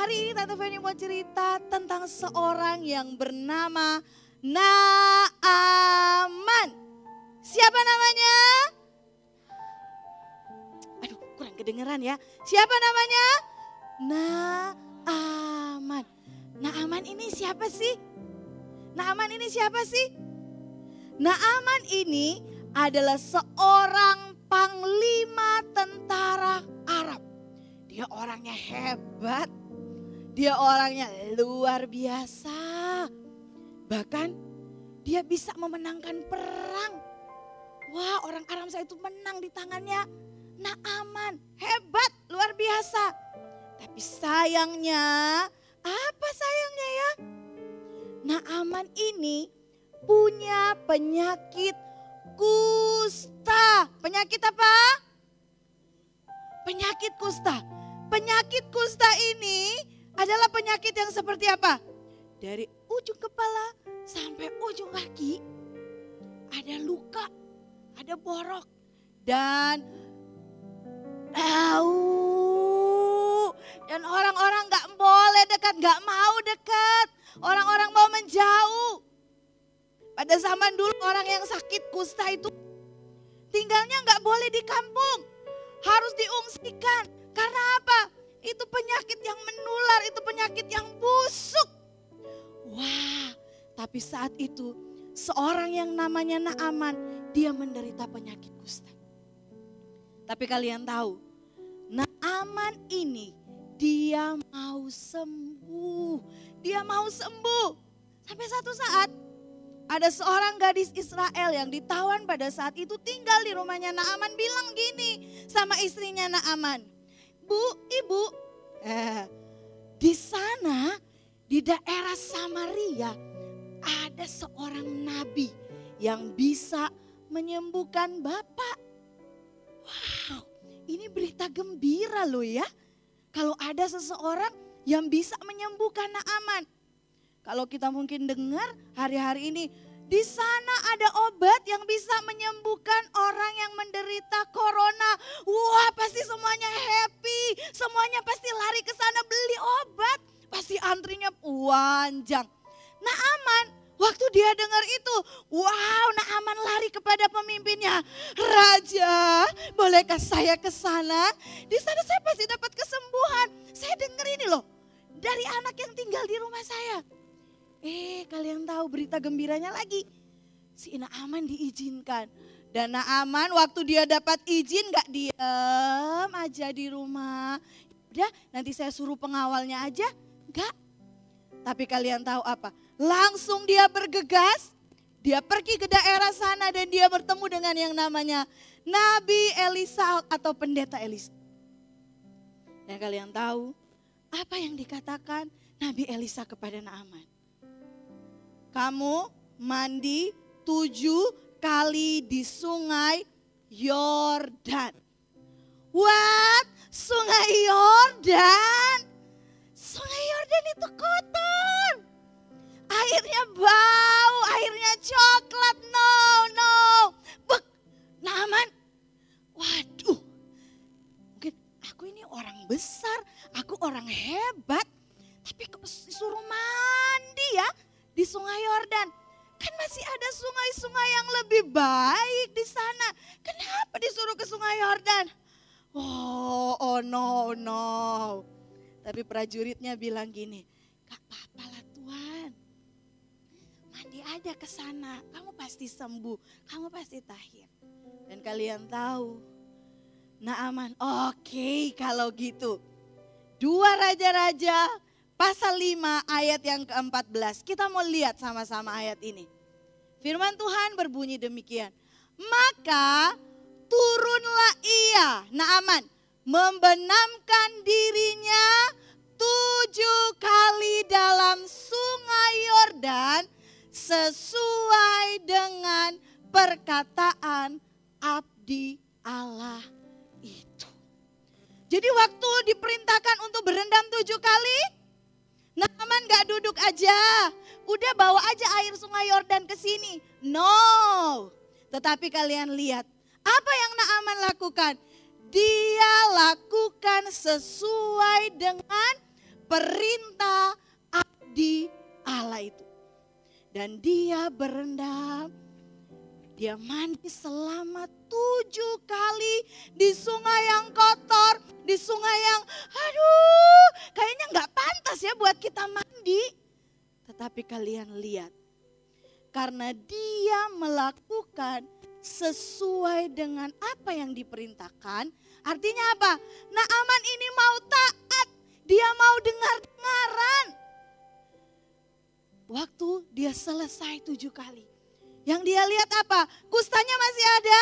Hari ini Tante Feni mau cerita tentang seorang yang bernama Naaman. Siapa namanya? Aduh, kurang kedengeran ya. Siapa namanya? Naaman. Naaman ini siapa sih? Naaman ini siapa sih? Naaman ini adalah seorang panglima tentara Arab. Dia orangnya hebat. Dia orangnya luar biasa. Bahkan dia bisa memenangkan perang. Wah, orang Aram saya itu menang di tangannya Naaman. Hebat, luar biasa. Tapi sayangnya, apa sayangnya ya? Naaman ini punya penyakit kusta. Penyakit apa? Penyakit kusta. Penyakit kusta ini adalah penyakit yang seperti apa? Dari ujung kepala sampai ujung kaki ada luka, ada borok, dan orang-orang gak boleh dekat, gak mau dekat. Orang-orang mau menjauh. Pada zaman dulu orang yang sakit kusta itu tinggalnya gak boleh di kampung. Harus diungsikan. Karena apa? Itu penyakit yang menular, itu penyakit yang busuk. Wah, tapi saat itu seorang yang namanya Naaman, dia menderita penyakit kusta. Tapi kalian tahu, Naaman ini dia mau sembuh. Dia mau sembuh. Sampai satu saat ada seorang gadis Israel yang ditawan pada saat itu tinggal di rumahnya Naaman, bilang gini sama istrinya Naaman, Ibu, di sana di daerah Samaria ada seorang nabi yang bisa menyembuhkan Bapak. Wow, ini berita gembira loh ya. Kalau ada seseorang yang bisa menyembuhkan Naaman. Kalau kita mungkin dengar hari-hari ini, di sana ada obat yang bisa menyembuhkan orang yang menderita corona. Wah, pasti semuanya happy, semuanya pasti lari ke sana beli obat. Pasti antrinya panjang. Naaman, waktu dia dengar itu, wow, Naaman lari kepada pemimpinnya. Raja, bolehkah saya ke sana? Di sana saya pasti dapat kesembuhan. Saya dengar ini loh, dari anak yang tinggal di rumah saya. Kalian tahu berita gembiranya lagi. Si Naaman diizinkan. Dan Naaman waktu dia dapat izin gak diam aja di rumah. Udah, nanti saya suruh pengawalnya aja. Gak. Tapi kalian tahu apa? Langsung dia bergegas. Dia pergi ke daerah sana dan dia bertemu dengan yang namanya Nabi Elisa atau pendeta Elisa. Dan kalian tahu apa yang dikatakan Nabi Elisa kepada Naaman? Kamu mandi 7 kali di sungai Yordan. What? Sungai Yordan? Sungai Yordan itu kotor. Airnya bau, airnya coklat. No. Bek, Naaman. Waduh. Mungkin aku ini orang besar, aku orang hebat. Tapi disuruh mandi ya di sungai Yordan. Kan masih ada sungai-sungai yang lebih baik di sana. Kenapa disuruh ke sungai Yordan? Oh no. Tapi prajuritnya bilang gini, gak apa-apa lah Tuhan. Mandi aja ke sana, kamu pasti sembuh, kamu pasti tahir. Dan kalian tahu, Naaman, oke, kalau gitu. 2 Raja-Raja pasal 5 ayat yang ke-14. Kita mau lihat sama-sama ayat ini. Firman Tuhan berbunyi demikian. Maka turunlah ia, Naaman, membenamkan dirinya 7 kali dalam sungai Yordan sesuai dengan perkataan abdi Allah itu. Jadi waktu diperintahkan untuk berendam 7 kali, Naaman gak duduk aja, udah bawa aja air sungai Yordan ke sini. No, tetapi kalian lihat apa yang Naaman lakukan. Dia lakukan sesuai dengan perintah abdi Allah itu. Dan dia berendam, dia mandi selama 7 kali di sungai yang kotor, di sungai yang kayaknya gak pantas ya buat kita mandi. Tetapi kalian lihat, karena dia melakukan sesuai dengan apa yang diperintahkan, artinya apa? Naaman ini mau taat, dia mau dengar-dengaran. Waktu dia selesai 7 kali, yang dia lihat apa? Kustanya masih ada?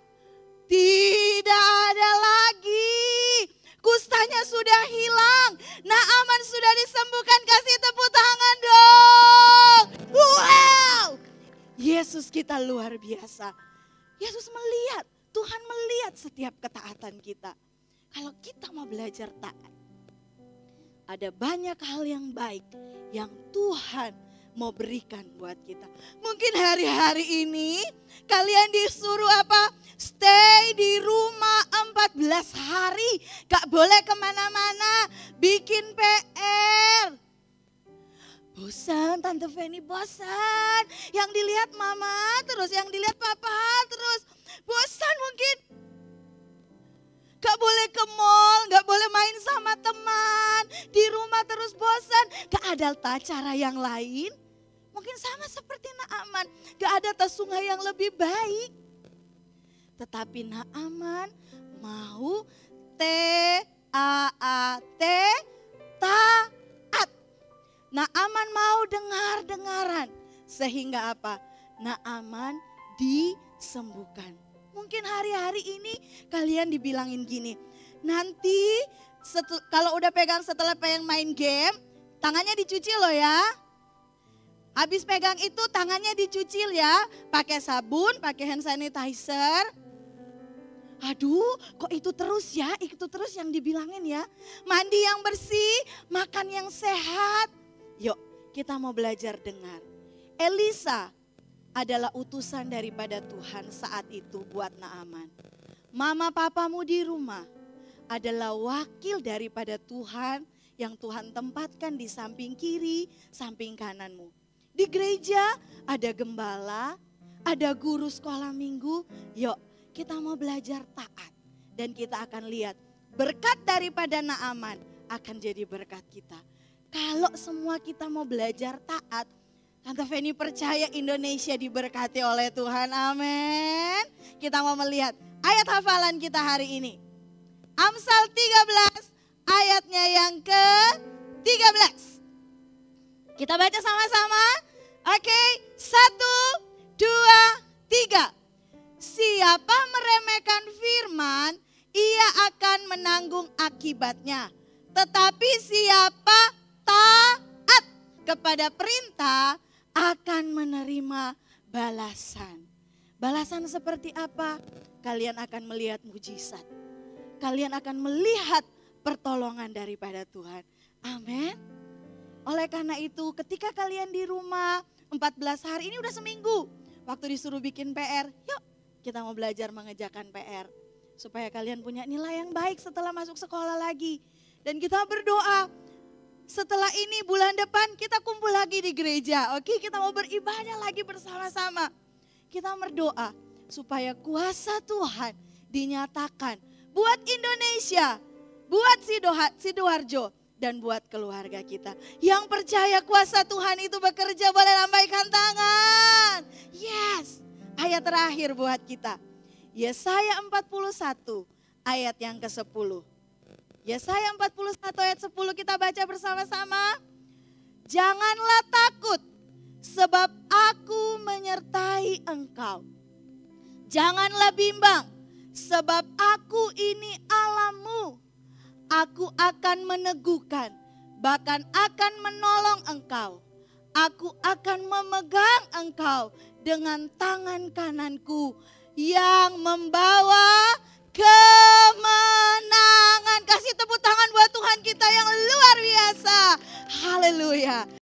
Tidak ada lagi. Kustanya sudah hilang. Naaman sudah disembuhkan. Kasih tepuk tangan dong. Wow. Yesus kita luar biasa. Yesus melihat, Tuhan melihat setiap ketaatan kita. Kalau kita mau belajar taat, ada banyak hal yang baik yang Tuhan mau berikan buat kita. Mungkin hari-hari ini kalian disuruh apa? Stay di rumah 14 hari. Gak boleh kemana-mana, bikin PR. Bosan, Tante Feni bosan. Yang dilihat mama terus, yang dilihat papa terus. Bosan mungkin. Gak boleh ke mall, gak boleh main sama teman. Di rumah terus bosan. Gak ada cara yang lain. Mungkin sama seperti Naaman. Gak ada tas sungai yang lebih baik. Tetapi Naaman mau T-A-A-T, taat. Naaman mau dengar-dengaran. Sehingga apa? Naaman disembuhkan. Mungkin hari-hari ini kalian dibilangin gini. Nanti kalau udah pegang setelah pengen main game, tangannya dicuci loh ya. Habis pegang itu tangannya dicuci ya. Pakai sabun, pakai hand sanitizer. Aduh, kok itu terus ya? Itu terus yang dibilangin ya. Mandi yang bersih, makan yang sehat. Yuk, kita mau belajar dengar. Elisa adalah utusan daripada Tuhan saat itu buat Naaman. Mama papamu di rumah adalah wakil daripada Tuhan yang Tuhan tempatkan di samping kiri, samping kananmu. Di gereja ada gembala, ada guru sekolah minggu. Yuk, kita mau belajar taat. Dan kita akan lihat berkat daripada Naaman akan jadi berkat kita. Kalau semua kita mau belajar taat, Tante Feni percaya Indonesia diberkati oleh Tuhan. Amin. Kita mau melihat ayat hafalan kita hari ini. Amsal 13 ayatnya yang ke-13. Kita baca sama-sama. Oke, 1, 2, 3. Siapa meremehkan firman, ia akan menanggung akibatnya. Tetapi siapa taat kepada perintah akan menerima balasan. Balasan seperti apa? Kalian akan melihat mujizat. Kalian akan melihat pertolongan daripada Tuhan. Amin. Oleh karena itu ketika kalian di rumah 14 hari, ini udah seminggu. Waktu disuruh bikin PR, yuk kita mau belajar mengerjakan PR. Supaya kalian punya nilai yang baik setelah masuk sekolah lagi. Dan kita berdoa, setelah ini bulan depan kita kumpul lagi di gereja. Oke, kita mau beribadah lagi bersama-sama. Kita berdoa supaya kuasa Tuhan dinyatakan buat Indonesia, buat Sidoarjo, dan buat keluarga kita. Yang percaya kuasa Tuhan itu bekerja boleh lambaikan tangan. Yes, ayat terakhir buat kita. Yesaya 41 ayat yang ke-10. Yesaya 41 ayat 10 kita baca bersama-sama. Janganlah takut sebab aku menyertai engkau. Janganlah bimbang sebab aku ini Allahmu. Aku akan meneguhkan, bahkan akan menolong engkau. Aku akan memegang engkau dengan tangan kananku yang membawa kemenangan. Kasih tepuk tangan buat Tuhan kita yang luar biasa. Haleluya.